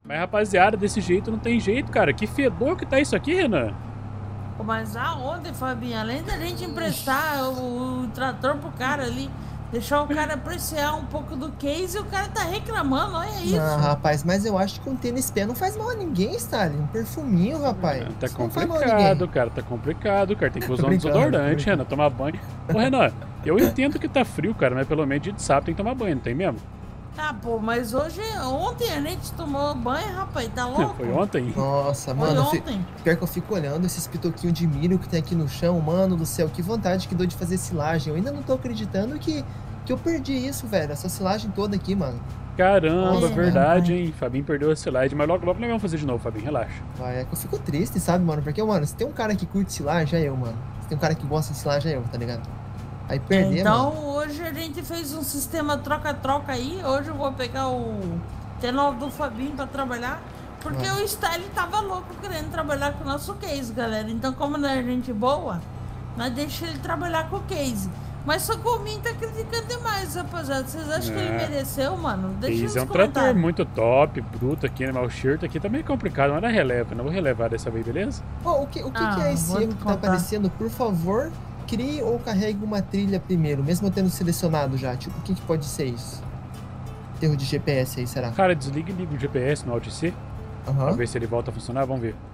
Mas, rapaziada, desse jeito não tem jeito, cara. Que fedor que tá isso aqui, Renan? Mas aonde, Fabinho? Além da gente emprestar o trator pro cara ali, deixar o cara apreciar um pouco do case, o cara tá reclamando, olha isso. Não, rapaz, mas eu acho que um tênis pé não faz mal a ninguém, Stalin. Um perfuminho, rapaz. Tá Isso não faz mal a complicado, cara. Tá complicado, cara. Tem que usar um desodorante, Renan. Tomar banho. Ô, Renan, eu entendo que tá frio, cara, mas pelo menos dia de sábado tem que tomar banho, não tem mesmo? Ah, pô, mas ontem a gente tomou banho, rapaz, tá louco? Foi ontem? Nossa, Foi mano, ontem. pior que eu fico olhando esses pitoquinhos de milho que tem aqui no chão, mano do céu, que vontade que dou de fazer silagem. Eu ainda não tô acreditando que eu perdi isso, velho, essa silagem toda aqui, mano. Caramba, Nossa, verdade, hein? Fabinho perdeu a slide, mas logo nós vamos fazer de novo, Fabinho, relaxa. Vai, é que eu fico triste, sabe, mano? Porque, mano, se tem um cara que curte silagem, é eu, mano. Se tem um cara que gosta de silagem, é eu, tá ligado? Aí perder, Então, mano. hoje a gente fez um sistema troca-troca aí. Hoje eu vou pegar o T9 do Fabinho pra trabalhar. Porque o Style tava louco querendo trabalhar com o nosso case, galera. Então, como não é gente boa, nós deixamos ele trabalhar com o case. Mas só que o Min tá criticando demais, rapaziada. Vocês acham que ele mereceu, mano? Deixa nos Case é um comentários. trator muito top, bruto aqui, né? Mas o shirt aqui tá meio complicado, mas não é relevo. Não vou relevar dessa vez, beleza? Pô, o que é esse vou erro te que tá contar. aparecendo? Por favor, crie ou carregue uma trilha primeiro, mesmo eu tendo selecionado já. Tipo, o que pode ser isso? Erro de GPS aí, será? Cara, desliga e liga o GPS no Alt C. Pra ver se ele volta a funcionar, vamos ver.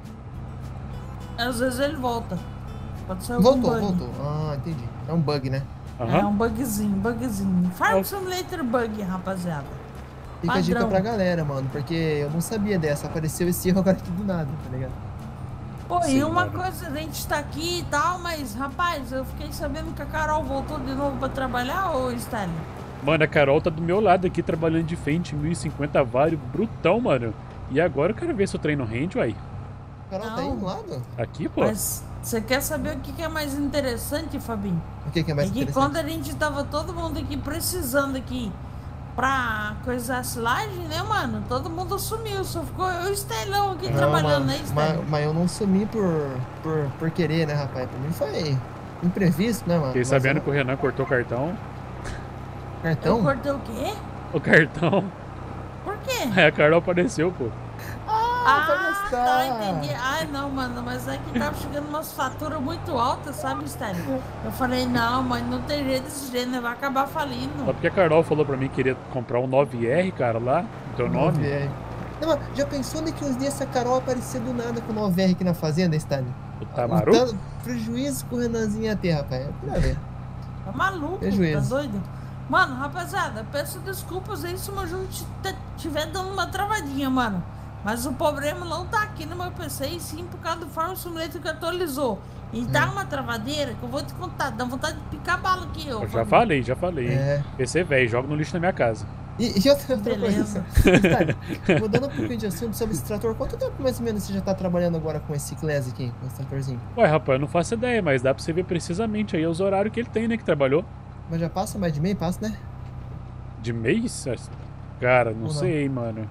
Às vezes ele volta. Pode ser algum bug. Voltou. Ah, entendi. É um bug, né? É um bugzinho. Farm Simulator bug, rapaziada. Fica a dica pra galera, mano, porque eu não sabia dessa. Apareceu esse erro agora aqui do nada, tá ligado? Pô, Sim, e uma mano. coisa, a gente tá aqui e tal, mas, rapaz, eu fiquei sabendo que a Carol voltou de novo pra trabalhar, ô Stanley? Mano, a Carol tá do meu lado aqui, trabalhando de frente, 1050 vário, brutão, mano. E agora eu quero ver se o treino rende, uai. Carol tá aí do lado? Aqui, pô. Mas você quer saber o que é mais interessante, Fabinho? O que é mais É que interessante? quando a gente tava todo mundo aqui precisando aqui pra coisar a silagem, né, mano? Todo mundo sumiu, só ficou eu e o Estelão aqui trabalhando, né, Estelão? Mas eu não sumi por querer, né, rapaz? Pra mim foi imprevisto, né, mano? Fiquei sabendo que o Renan cortou o cartão. Cartão? Eu cortei o quê? O cartão. Por quê? Aí a Carol apareceu, pô. Tá, entendi. Ai, não, mano, mas é que tava chegando umas faturas muito altas, sabe, Stanley? Eu falei, não, mas não tem jeito desse jeito, né? Vai acabar falindo. Só porque a Carol falou pra mim que queria comprar um 9R, cara, lá, no teu nome. 9R. Não, mas já pensou daqui uns dias essa Carol aparecer do nada com 9R aqui na fazenda, Stanley? Tá maluco? Prejuízo que o Renanzinho ia ter, rapaz. É pra ver. Tá maluco, Prejuízo. tá doido? Mano, rapaziada, peço desculpas aí se o meu jogo tiver dando uma travadinha, mano. Mas o problema não tá aqui no meu PC, e sim por causa do Farm Simulator que atualizou. E tá uma travadeira que eu vou te contar, dá vontade de picar bala aqui, ó. Eu já falei, hein? PC velho, joga no lixo na minha casa. E outra coisa, mudando um pouquinho de assunto sobre esse trator, quanto tempo mais ou menos você já tá trabalhando agora com esse Class aqui, com esse tratorzinho? Ué, rapaz, eu não faço ideia, mas dá pra você ver precisamente aí os horários que ele tem, né, que trabalhou. Mas já passa mais de meio, passa, né? De mês? Cara, não sei, mano.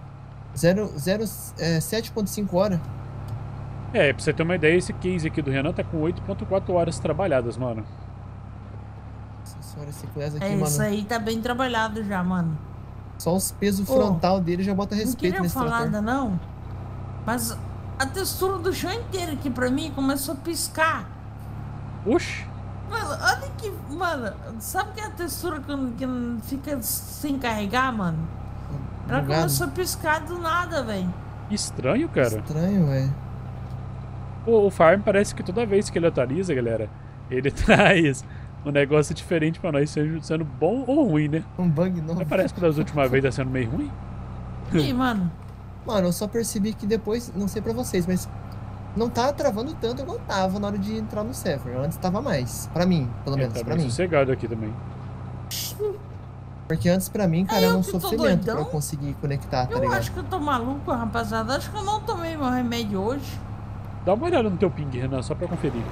7.5 horas. É, pra você ter uma ideia, esse case aqui do Renan tá com 8.4 horas trabalhadas, mano. Nossa, esse Class aqui, É, mano. isso aí tá bem trabalhado já, mano. Só os pesos frontal dele já bota respeito nesse Não queria falar trator. ainda não, mas a textura do chão inteiro aqui pra mim começou a piscar. Oxi. Mano, olha que... Mano, sabe que é a textura que fica sem carregar, mano? Ela Bugado. começou a piscar do nada, velho. Estranho, cara. Estranho, velho. O Farm parece que toda vez que ele atualiza, galera, ele traz um negócio diferente pra nós, sendo bom ou ruim, né? Um bug novo. Mas parece que das últimas vezes tá sendo meio ruim. E, mano? Mano, eu só percebi que depois, não sei pra vocês, mas não tá travando tanto igual tava na hora de entrar no server. Antes tava mais. Pra mim, pelo menos, Tá pra bem mim. sossegado aqui também. Porque antes pra mim, cara, era um que tô sofrimento pra doidão? eu conseguir conectar, tá Eu ligado? acho que eu tô maluco, rapaziada. Acho que eu não tomei meu remédio hoje. Dá uma olhada no teu ping, Renan, só pra conferir.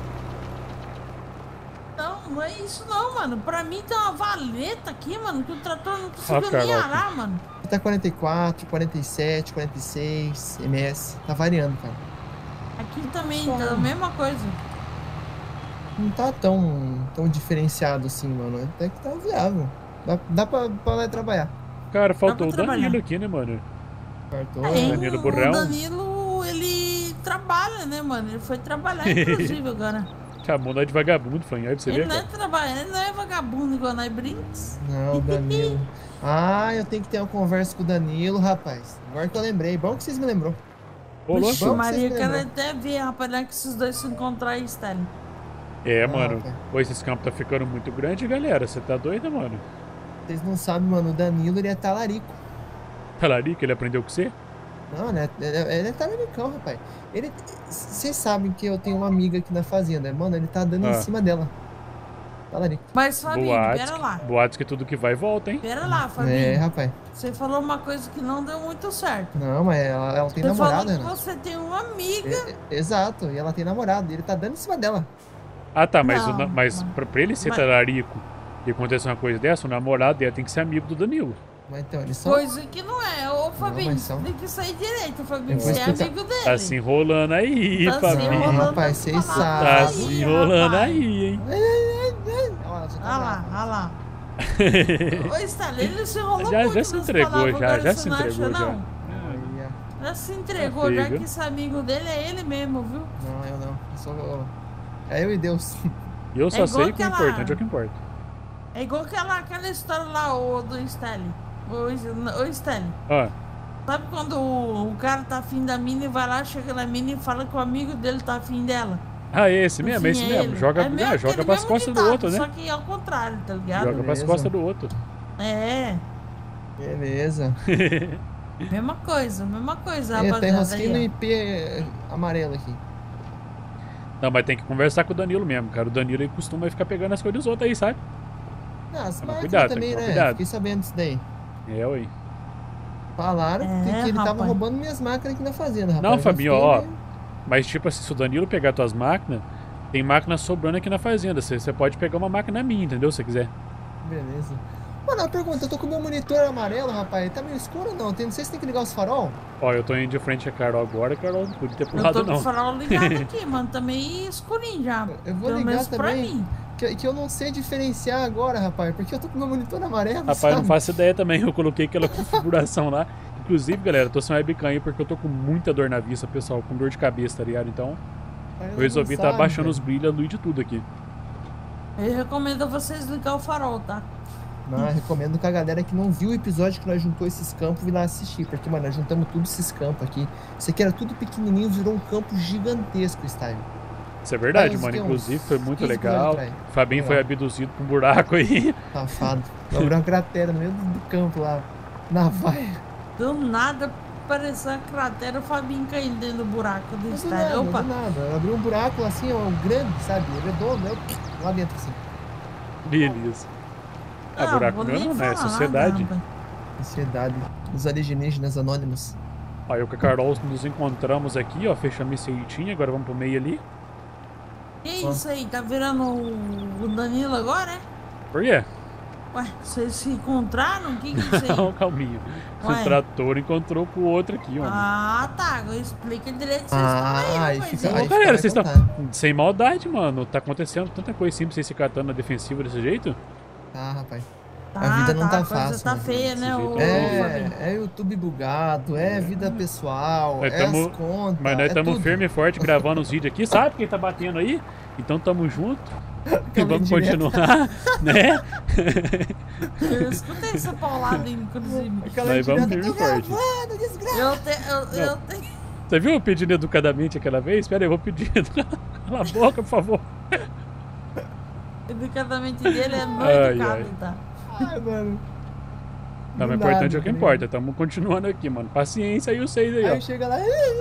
Não é isso não, mano. Pra mim tem uma valeta aqui, mano, que o trator não conseguiu cara, nem ó. arar, mano. Tá 44, 47, 46 ms. Tá variando, cara. Aqui também tá a mesma coisa. Não tá tão diferenciado assim, mano. Até que tá viável. Dá pra lá trabalhar. Cara, faltou o trabalhar. Danilo aqui, né, mano? Fartou. Aí, Danilo o Burrão. Danilo, ele trabalha, né, mano? Ele foi trabalhar, inclusive, agora. Chamou nós de vagabundo, fanho. Aí pra você Ele ver, não é cara. trabalhar, ele não é vagabundo igual nós Brinks. Não, Danilo. Ah, eu tenho que ter uma conversa com o Danilo, rapaz. Agora que eu lembrei. Bom que vocês me lembrou. Ô, louco. Vixe, Vamos, Maria, vocês quero lembram. até ver, rapaz, né, que esses dois se encontrarem, Stanley. É, Ah, mano. cara. Pô, esses campos tá ficando muito grande, galera. Você tá doido, mano? Vocês não sabem, mano. O Danilo, ele é talarico. Talarico, ele aprendeu com você? Não, né? Ele é talaricão, rapaz. Ele... Vocês sabem que eu tenho uma amiga aqui na fazenda. Mano, ele tá dando em Ah. cima dela. Talarico. Mas, Fabinho, pera lá. Boatos que tudo que vai volta, hein? Pera lá, É, Fabinho. rapaz. Você falou uma coisa que não deu muito certo. Não, mas ela tem Você falou namorado, que né? você tem uma amiga. Exato, e ela tem namorado. E ele tá dando em cima dela. Ah, tá, mas, Não, mas não. pra ele ser Mas- talarico e acontecer uma coisa dessa, o namorado dele tem que ser amigo do Danilo. Mas então, eles são. Coisa que não é. Ô, Fabinho, mas são- tem que sair direito, Fabinho. Eu vou Você é explicar. amigo dele. Tá se enrolando aí, Tá se Fabinho. enrolando Rapaz, nas vocês palavras Tá sabem. se aí, enrolando rapaz. aí, hein? Olha lá, já tá Olha lá, bravo. olha lá. Ô, Stanley, ele se enrolou Já, muito já se nas entregou, palavras, já agora se você não acha, entregou, já. não? Aí, ó. Já se entregou, Tá já feio, que esse amigo dele é ele mesmo, viu? Não, eu não. Eu sou. É eu e Deus. E eu só igual sei que o aquela- importante é o que importa. É igual aquela história lá, do Stanley. O Stanley. Ó, Sabe quando o cara tá afim da mina e vai lá, chega na mina e fala que o amigo dele tá afim dela? ah, esse No mesmo, fim esse é mesmo. ele. Joga, É mesmo joga aquele pras mesmo costas do ditado, outro, né? Só que ao contrário, tá ligado? Joga pras Beleza. costas do outro. É, Beleza. mesma coisa, Tem rapaziada. rosquinha no Aí, IP amarelo aqui. Não, mas tem que conversar com o Danilo mesmo, cara. O Danilo ele costuma ficar pegando as coisas dos outros aí, sabe? Ah, as Toma máquinas cuidado, também, tem que tomar né? cuidado. Fiquei sabendo disso daí. É, ué. Falaram que ele tava rapaz. roubando minhas máquinas aqui na fazenda, rapaz. Não, Eu Fabinho, fiquei ó. meio- Mas tipo assim, se o Danilo pegar tuas máquinas, tem máquina sobrando aqui na fazenda. Você pode pegar uma máquina minha, entendeu? Se você quiser. Beleza. Mano, uma pergunta, eu tô com o meu monitor amarelo, rapaz. Tá meio escuro ou não? Não sei se tem que ligar os farol. Ó, eu tô indo de frente a Carol agora, a Carol não podia ter Eu pulado, tô com o não. farol ligado aqui, mano. Tá meio escurinho já. Eu vou Pelo ligar menos pra também. mim. Que eu não sei diferenciar agora, rapaz. Porque eu tô com o meu monitor amarelo, Rapaz, sabe? não faço ideia também. Eu coloquei aquela configuração lá. Inclusive, galera, eu tô sem webcam aí porque eu tô com muita dor na vista, pessoal. Com dor de cabeça, tá ligado? Então, Aí eu resolvi não tá sabe, baixando velho. os brilhos, a luz de tudo aqui. Eu recomendo a vocês ligar o farol, tá? Não, eu recomendo que a galera que não viu o episódio que nós juntou esses campos vir lá assistir. Porque, mano, nós juntamos tudo esses campos aqui. Isso aqui era tudo pequenininho, virou um campo gigantesco, style. Isso é verdade, Faz mano. que uns Inclusive, foi muito 15 legal. quilômetros O Fabinho foi Legal. abduzido por um buraco aí. Safado. Abriu uma cratera no meio do campo lá. Na vaia. Do nada pareceu a cratera, o Fabinho caindo dentro do buraco do Do estádio. nada, Opa, do nada. Abriu um buraco assim, ó, grande, sabe? Redondo, eu lá dentro assim. Beleza. Ah, não, buraco vou meu nem não, né? É falar sociedade. nada, Sociedade. Os alienígenas anônimos. Ó, eu com a Carol nos encontramos aqui, ó. Fechamos esse reitinho, agora vamos pro meio ali. Que isso aí? Tá virando o Danilo agora, é? Por quê? Ué, vocês se encontraram? O que que é isso Não, aí? calminho. Ué. O trator encontrou com o outro aqui, ó. Ah, tá. Agora explica direito vocês Ah, estão aí aí, fica- rapaz. aí Ô, galera, vai vocês estão contar. sem maldade, mano. Tá acontecendo tanta coisa assim pra vocês se catando na defensiva desse jeito? Tá, rapaz. Tá, A vida não tá a coisa fácil, tá né? feia, né? Desse O... jeito Fabinho? É YouTube bugado, é vida pessoal, Nós é as tamo- contas. Mas nós é estamos tudo. firme e forte gravando os vídeos aqui. Sabe quem tá batendo aí? Então tamo junto. E Acabei vamos de ver. continuar, né? Eu escutei essa paulada, inclusive. Aquela Nós vamos indireta, firme tô e forte. gravando, desgraça. Eu tenho. Você viu eu pedindo educadamente aquela vez? Espera aí, eu vou pedir. Cala a boca, por favor. Educadamente dele é não Ai, educado, ai. tá? Ai, mano. Não, mas o Do importante nada, é o que né? importa. Estamos continuando aqui, mano. Paciência aí, vocês aí, Aí ó. chega lá.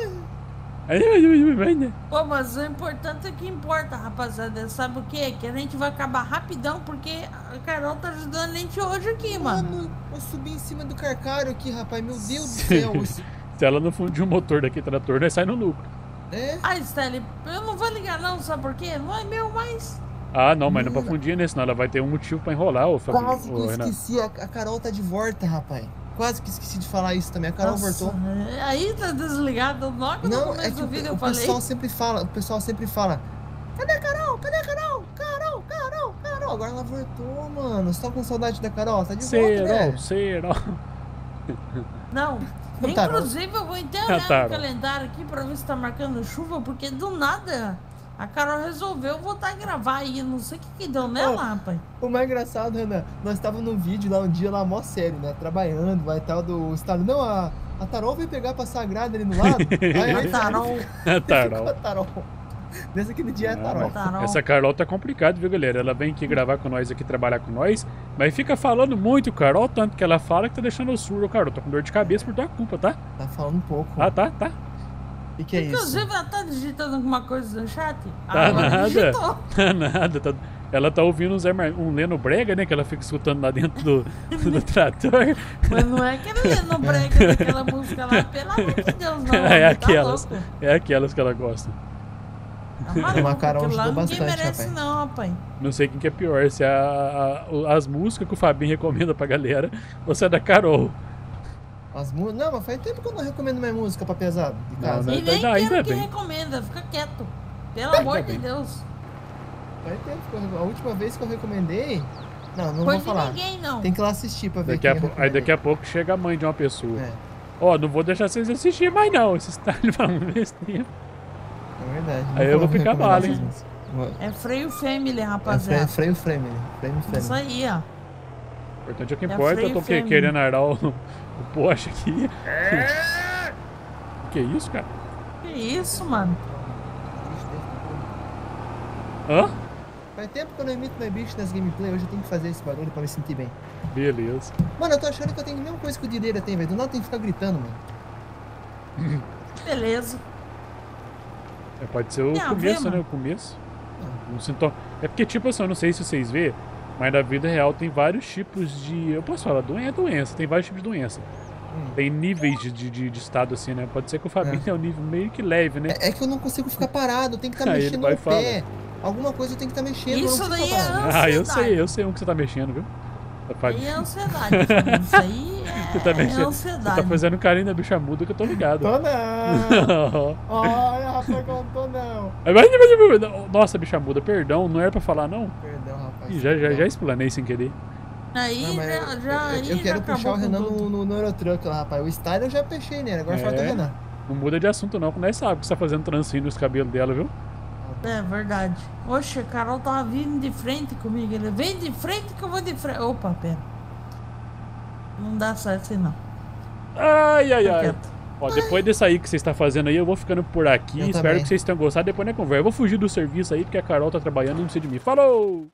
Pô, mas o importante é que importa, rapaziada. Sabe o quê? Que a gente vai acabar rapidão, porque a Carol tá ajudando a gente hoje aqui, mano. Mano, eu subi em cima do carcário aqui, rapaz. Meu Deus do céu. Isso- Se ela não fundir o motor daquele trator, nós sai no lucro. É? Ai, Stanley, eu não vou ligar não, sabe por quê? Não é meu mais. Ah, não, mas não pra fundir, né? Senão ela vai ter um motivo pra enrolar, ô Fabinho. Quase que Ô, eu Renato. esqueci. A Carol tá de volta, rapaz. Quase que esqueci de falar isso também. A Carol Nossa, voltou. aí tá desligado. Logo no Não, começo é que do vídeo eu o falei. pessoal sempre fala, cadê a Carol? Cadê a Carol? Carol. Agora ela voltou, mano. Você tá com saudade da Carol? Tá de volta, né? Serol. Não, Inclusive, eu vou até olhar Tarô. no calendário aqui pra ver se tá marcando chuva, porque do nada a Carol resolveu voltar a gravar aí. Não sei o que deu nela, rapaz. O mais engraçado, Renan, nós estávamos num vídeo lá um dia lá mó sério, né? Trabalhando, vai tal do estado. Não, a Tarol veio pegar pra Sagrada ali no lado. Aí A Tarol. Tarol. a Tarol. Nesse aquele dia é a Tarol. Tarol. Essa Carol tá complicado, viu, galera? Ela vem aqui gravar com nós aqui, trabalhar com nós, mas fica falando muito, Carol, tanto que ela fala que tá deixando eu surdo, Carol. Tô com dor de cabeça por tua culpa, tá? Tá falando um pouco. Ah, tá. O que é isso? Inclusive, ela tá digitando alguma coisa no chat? Tá Agora nada. digitou. Tá nada. Ela tá ouvindo um Leno Brega, né? Que ela fica escutando lá dentro do trator. Mas não é aquele Leno Brega daquela música lá, pelo amor de Deus, não. É tá aquelas. louco. É aquelas que ela gosta. Tá maluco, Uma Carol aquilo lá ajudou ninguém bastante, merece rapaz. não, rapaz. Não sei quem que é pior, se é as músicas que o Fabinho recomenda pra galera ou se é da Carol. Não, mas faz tempo que eu não recomendo mais música pra pesado de casa. Não, E nem ainda quero que bem. recomenda, fica quieto. Pelo amor de bem. Deus. Faz tempo que a última vez que eu recomendei. Não Foi vou de falar. ninguém, não. Tem que ir lá assistir pra ver Daqui a, quem eu aí daqui recomendei. a pouco chega a mãe de uma pessoa. É, Ó, não vou deixar vocês assistirem mais não. Esses talhos falando besteira. é verdade. Aí eu vou ficar recomendar mal, hein? essas músicas. É freio family, É rapaziada. freio Family. Isso aí, ó. O importante é o que É importa. Eu freio tô family. querendo arar o Porsche aqui. Que isso, cara? Que isso, mano? Hã? Faz tempo que eu não emito mais bicho nas gameplay, hoje eu tenho que fazer esse barulho pra me sentir bem. Beleza. Mano, eu tô achando que eu tenho a mesma coisa que o Dileira tem, velho. Do nada tem que ficar gritando, mano. Beleza. É, pode ser o Tem a ver, começo, né? mano? O começo. Um sintoma. É porque, tipo assim, eu não sei se vocês vê, mas na vida real tem vários tipos de. Eu posso falar, doença, tem vários tipos de doença. Tem níveis de estado assim, né? Pode ser que o Fabinho tenha um nível meio que leve, né? É que eu não consigo ficar parado, eu tenho que estar Aí ele mexendo vai no e fala. pé. Alguma coisa eu tenho que estar mexendo. Isso eu não daí consigo é ficar parado. Ah, ansiedade. eu sei um que você tá mexendo, viu? Fabinho. Aí é ansiedade, filho. Isso aí Você tá mexendo. Você ansiedade. tá fazendo carinho da bicha muda que eu tô ligado. Tô não. Olha, rapaz, que eu não tô não. Nossa, bicha muda, perdão, não era pra falar não? Perdão, rapaz. Ih, já explanei sem querer. Aí Não, mas aí eu quero já puxar o acabou com Renan tudo. no Eurotruck lá, rapaz. O Style eu já fechei nele, agora falta o É. Renan. Não muda de assunto não, que nós sabemos que você tá fazendo trancinho nos cabelos dela, viu? É verdade. Oxe, a Carol tava vindo de frente comigo. Ele vem de frente que eu vou de frente. Opa, pera. Não dá certo assim, não. Ai, ai, Fica ai. quieto. Ó, depois desse aí que você está fazendo aí, eu vou ficando por aqui. Eu Espero também. que vocês tenham gostado. Depois na conversa. Eu vou fugir do serviço aí, porque a Carol tá trabalhando e não precisa de mim. Falou!